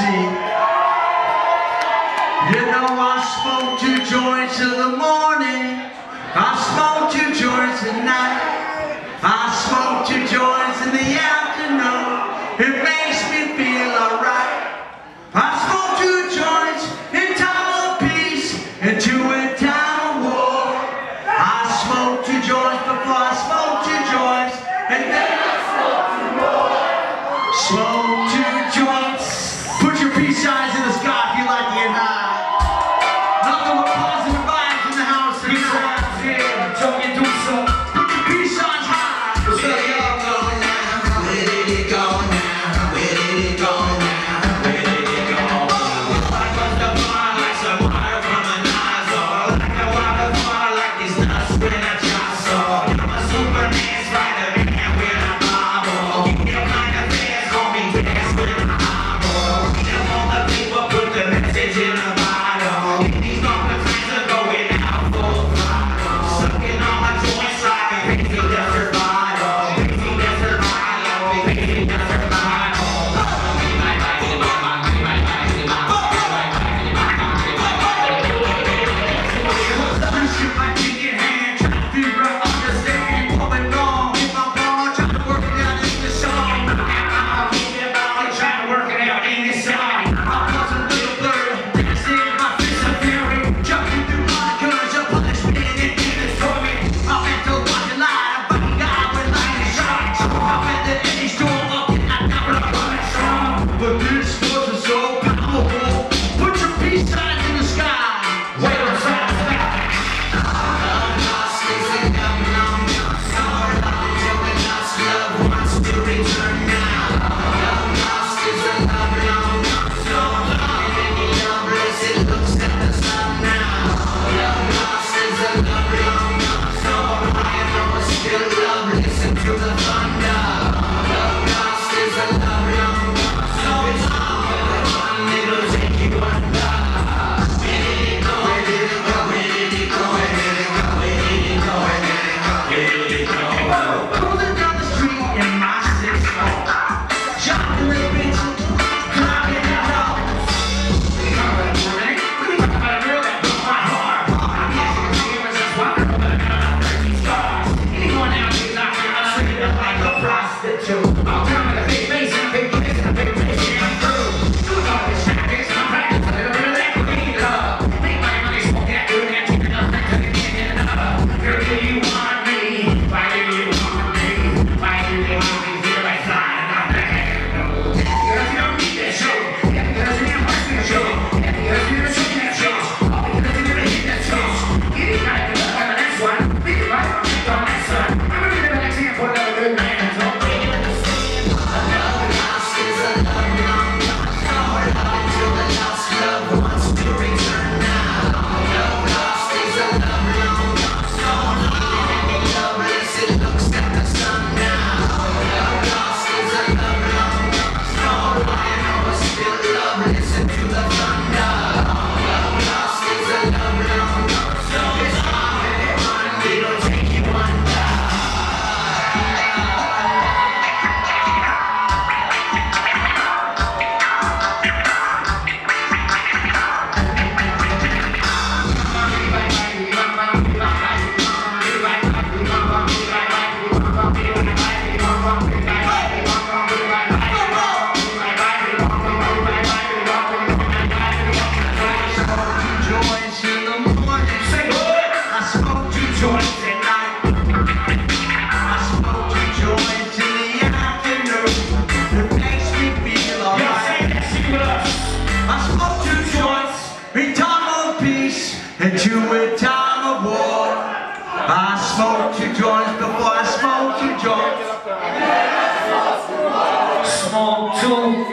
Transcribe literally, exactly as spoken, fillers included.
see. You know I smoke two joints in the morning, I smoke two joints at night, I smoke two joints in the afternoon. It makes me feel alright. I smoke two joints in time of peace and two in time of war. I smoke two joints before I smoke two joints, and then I smoke two more. Smoke two joints. Put your peace signs in the sky if you like to get high. Nothing but positive vibes in the house. Peace signs here. Talking to some. Put your peace signs high. What's up, y'all? Go now. Where did it go now? Where did it go now? Where did it go? Like what's the fun? Like some water from a nozzle. Like a waterfall. Like these nuts with a jostle. I'm a Superman, Spider-Man with a bobble. Keep your mind of fast, call me fast with a hobble. Them on the people put the message in a bottle. These moments are going out full throttle. Sucking on my joints like a crazy desert bottle. Crazy desert bottle. Crazy desert bottle. Shit like chicken hand, trying to figure out, understand what went wrong with my ball, trying to work it out in the song. I'm trying to work it out in this song. I was a little blurry, dancing my fist of fury, jumping through my guns, your punishment and demons for me. I went to watch a lie, a fucking guy with lightning shots. I went to any store, up and I got a bunch strong. But this was so powerful. Put your peace signs in the sky. Wait on time. And two in time of war. I smoke two joints before I smoke two joints. Smoke two.